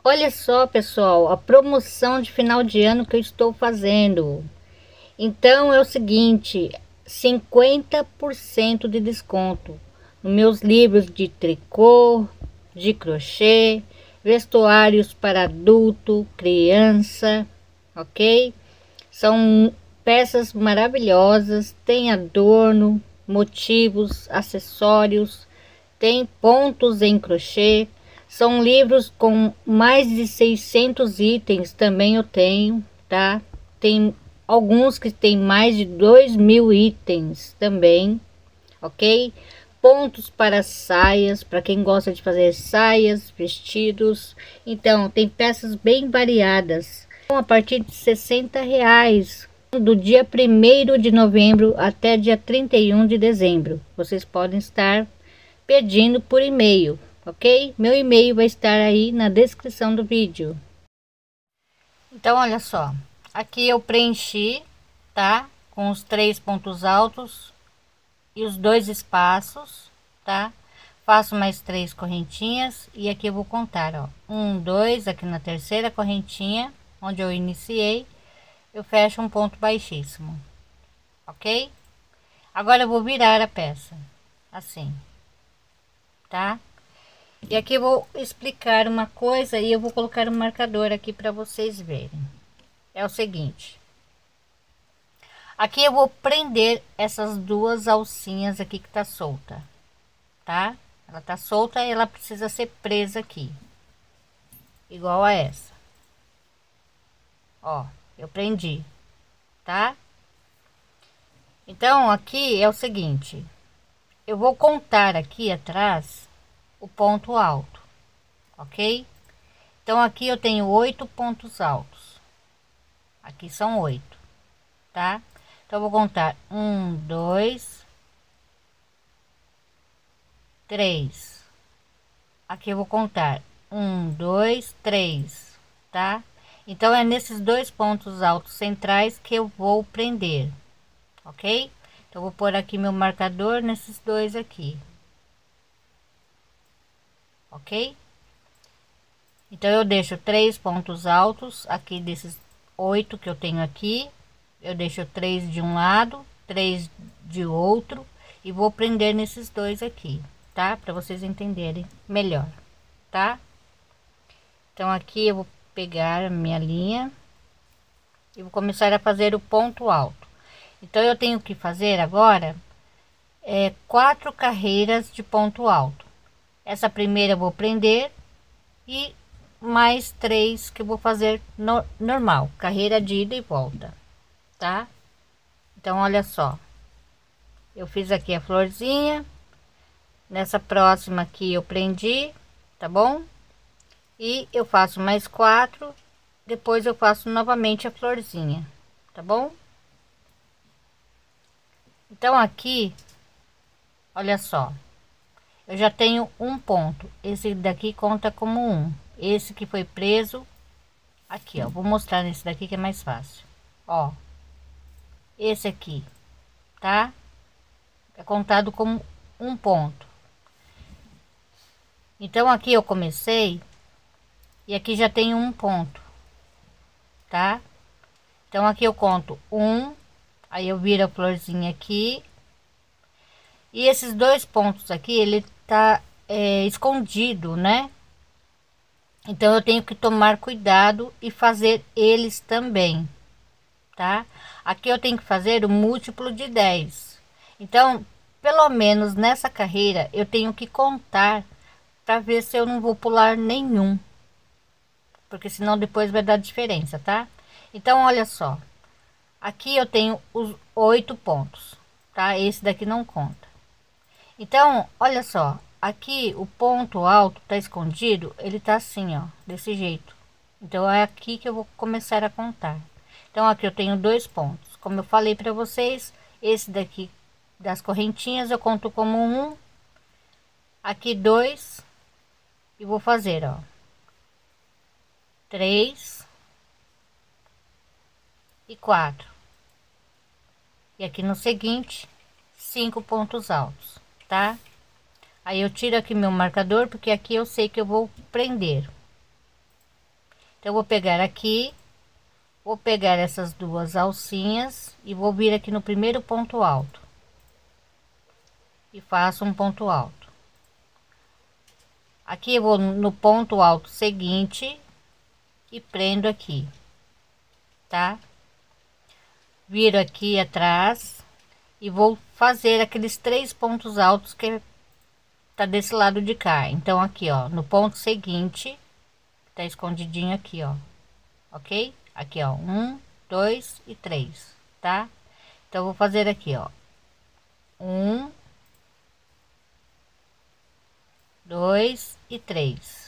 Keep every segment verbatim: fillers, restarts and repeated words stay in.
Olha só, pessoal, a promoção de final de ano que eu estou fazendo. Então é o seguinte, cinquenta por cento de desconto nos meus livros de tricô, de crochê, vestuários para adulto, criança, ok? São peças maravilhosas, tem adorno, motivos, acessórios, tem pontos em crochê. São livros com mais de seiscentos itens, também eu tenho, tá? Tem alguns que tem mais de dois mil itens também, ok? Pontos para saias, para quem gosta de fazer saias, vestidos. Então, tem peças bem variadas. Então, a partir de sessenta reais, do dia primeiro de novembro até dia trinta e um de dezembro. Vocês podem estar pedindo por e-mail, ok? Meu e-mail vai estar aí na descrição do vídeo. Então, olha só, aqui eu preenchi, tá? Com os três pontos altos e os dois espaços, tá? Faço mais três correntinhas e aqui eu vou contar, ó, um, dois, aqui na terceira correntinha, onde eu iniciei, eu fecho um ponto baixíssimo, ok? Agora eu vou virar a peça, assim, tá? E aqui eu vou explicar uma coisa e eu vou colocar um marcador aqui para vocês verem. É o seguinte, aqui eu vou prender essas duas alcinhas aqui que tá solta, tá? Ela tá solta e ela precisa ser presa aqui, igual a essa. Ó, eu prendi, tá? Então aqui é o seguinte, eu vou contar aqui atrás o ponto alto, ok? Então aqui eu tenho oito pontos altos, aqui são oito, tá? Então eu vou contar um, dois, três. Aqui eu vou contar um, dois, três, tá? Então é nesses dois pontos altos centrais que eu vou prender, ok? Então vou pôr aqui meu marcador nesses dois aqui, ok? Então eu deixo três pontos altos aqui desses oito que eu tenho aqui, eu deixo três de um lado, três de outro e vou prender nesses dois aqui, tá? Para vocês entenderem melhor, tá? Então aqui eu vou pegar a minha linha e vou começar a fazer o ponto alto. Então eu tenho que fazer agora é quatro carreiras de ponto alto. Essa primeira eu vou prender e mais três que eu vou fazer no, normal, carreira de ida e volta, tá? Então olha só, eu fiz aqui a florzinha, nessa próxima aqui eu prendi, tá bom? E eu faço mais quatro, depois eu faço novamente a florzinha, tá bom? Então aqui, olha só, eu já tenho um ponto, esse daqui conta como um, esse que foi preso aqui, ó, vou mostrar nesse daqui que é mais fácil, ó, esse aqui, tá? É contado como um ponto. Então aqui eu comecei e aqui já tem um ponto, tá? Então aqui eu conto um, aí eu viro a florzinha aqui e esses dois pontos aqui ele tá é, escondido, né? Então eu tenho que tomar cuidado e fazer eles também, tá? Aqui eu tenho que fazer o múltiplo de dez. Então, pelo menos nessa carreira eu tenho que contar para ver se eu não vou pular nenhum, porque senão depois vai dar diferença, tá? Então olha só, aqui eu tenho os oito pontos, tá? Esse daqui não conta. Então olha só, aqui o ponto alto tá escondido, ele tá assim, ó, desse jeito. Então é aqui que eu vou começar a contar. Então aqui eu tenho dois pontos, como eu falei para vocês, esse daqui das correntinhas eu conto como um, aqui dois, e vou fazer, ó, três e quatro, e aqui no seguinte cinco pontos altos, tá? Aí eu tiro aqui meu marcador porque aqui eu sei que eu vou prender, Então eu vou pegar aqui, vou pegar essas duas alcinhas e vou vir aqui no primeiro ponto alto e faço um ponto alto. Aqui eu vou no ponto alto seguinte e prendo aqui, tá? Viro aqui atrás e vou fazer aqueles três pontos altos que tá desse lado de cá. Então aqui, ó, no ponto seguinte, tá escondidinho aqui, ó, ok? Aqui, ó, um, dois e três, tá? Então eu vou fazer aqui, ó, um, dois e três.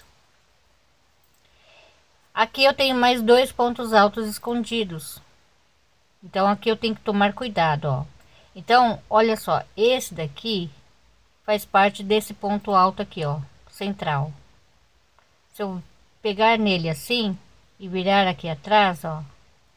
Aqui eu tenho mais dois pontos altos escondidos, então aqui eu tenho que tomar cuidado, ó. Então olha só, esse daqui faz parte desse ponto alto aqui, ó, central. Se eu pegar nele assim e virar aqui atrás, ó,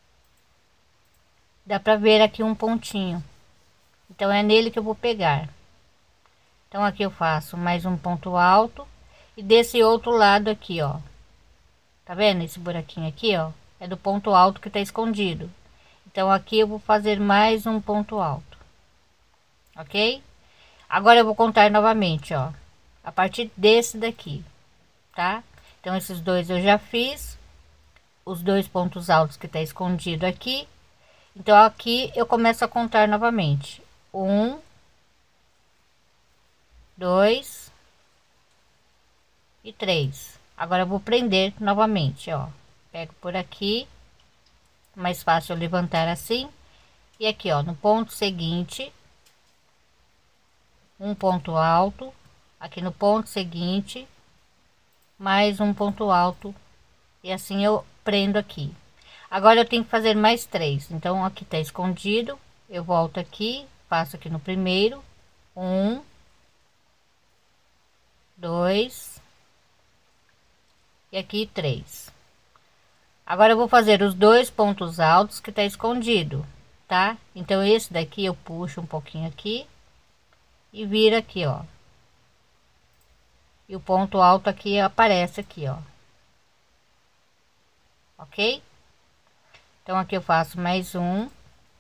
dá para ver aqui um pontinho. Então é nele que eu vou pegar. Então aqui eu faço mais um ponto alto e desse outro lado aqui, ó, tá vendo esse buraquinho aqui, ó, é do ponto alto que tá escondido. Então aqui eu vou fazer mais um ponto alto, ok? Agora eu vou contar novamente, ó, a partir desse daqui, tá? Então esses dois eu já fiz, os dois pontos altos que tá escondido aqui. Então aqui eu começo a contar novamente, um, dois e três. Agora eu vou prender novamente, ó, pego por aqui, mais fácil eu levantar assim, e aqui, ó, no ponto seguinte, um ponto alto, aqui no ponto seguinte, mais um ponto alto, e assim eu prendo aqui. Agora eu tenho que fazer mais três, então aqui tá escondido, eu volto aqui, passo aqui no primeiro, um, dois e aqui três. Agora eu vou fazer os dois pontos altos que tá escondido, tá? Então esse daqui eu puxo um pouquinho aqui e vira aqui, ó, e o ponto alto aqui aparece aqui, ó, ok? Então aqui eu faço mais um,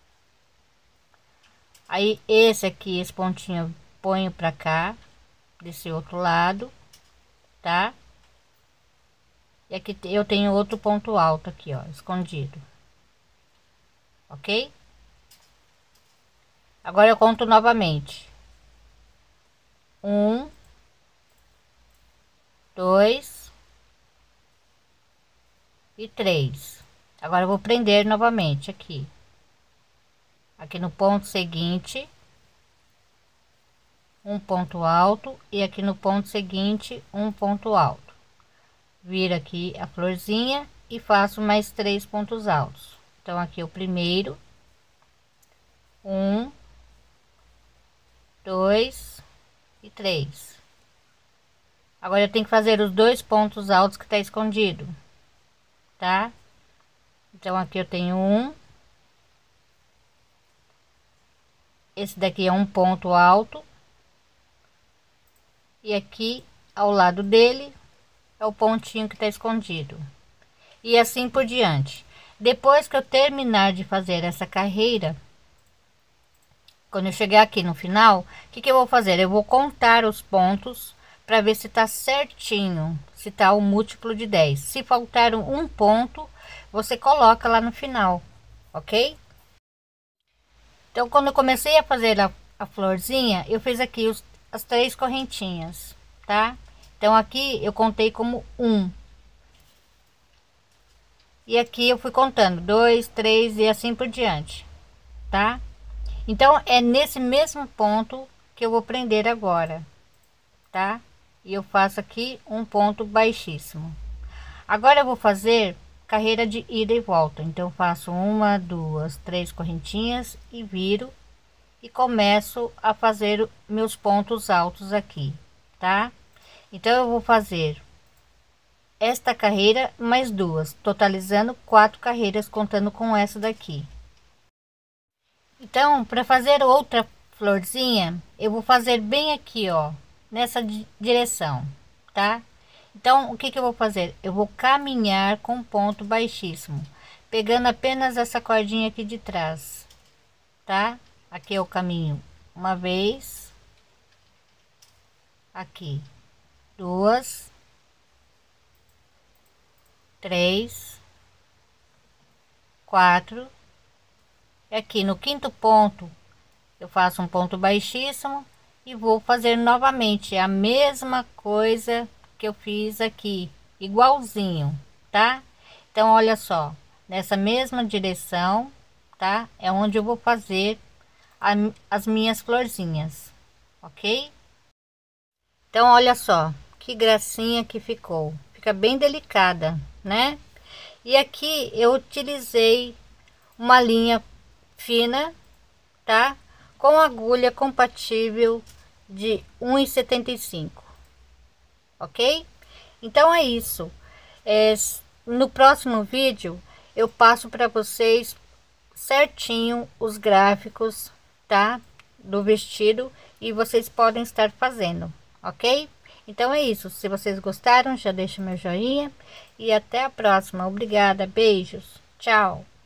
aí esse aqui, esse pontinho eu ponho pra cá, desse outro lado, tá? E aqui eu tenho outro ponto alto aqui, ó, escondido, ok? Agora eu conto novamente, um, dois e três. Agora eu vou prender novamente aqui, aqui no ponto seguinte, um ponto alto, e aqui no ponto seguinte um ponto alto, viro aqui a florzinha e faço mais três pontos altos. Então aqui o primeiro, um, dois e três. Agora eu tenho que fazer os dois pontos altos que tá escondido, tá? Então aqui eu tenho um, esse daqui é um ponto alto, e aqui ao lado dele é o pontinho que tá escondido, e assim por diante. Depois que eu terminar de fazer essa carreira, quando eu chegar aqui no final, o que que eu vou fazer? Eu vou contar os pontos para ver se tá certinho, se tá o múltiplo de dez. Se faltar um ponto, você coloca lá no final, ok? Então quando eu comecei a fazer a, a florzinha, eu fiz aqui os, as três correntinhas, tá? Então aqui eu contei como um, e aqui eu fui contando dois, três e assim por diante, tá? Então é nesse mesmo ponto que eu vou prender agora, tá? E eu faço aqui um ponto baixíssimo. Agora eu vou fazer carreira de ida e volta, então eu faço uma, duas, três correntinhas e viro e começo a fazer meus pontos altos aqui, tá? Então eu vou fazer esta carreira mais duas, totalizando quatro carreiras, contando com essa daqui. Então para fazer outra florzinha, eu vou fazer bem aqui, ó, nessa direção, tá? Então, o que que eu vou fazer? Eu vou caminhar com ponto baixíssimo, pegando apenas essa cordinha aqui de trás, tá? Aqui é o caminho, uma vez, aqui, duas, três, quatro, e aqui no quinto ponto eu faço um ponto baixíssimo e vou fazer novamente a mesma coisa que eu fiz aqui, igualzinho, tá? Então olha só, nessa mesma direção, tá? É onde eu vou fazer a, as minhas florzinhas, ok? Então olha só que gracinha que ficou, fica bem delicada, né? E aqui eu utilizei uma linha fina, tá? Com agulha compatível de um e setenta e cinco, ok? Então é isso. É, no próximo vídeo eu passo para vocês certinho os gráficos, tá? Do vestido, e vocês podem estar fazendo, ok? Então é isso. Se vocês gostaram, já deixa meu joinha e até a próxima. Obrigada, beijos, tchau.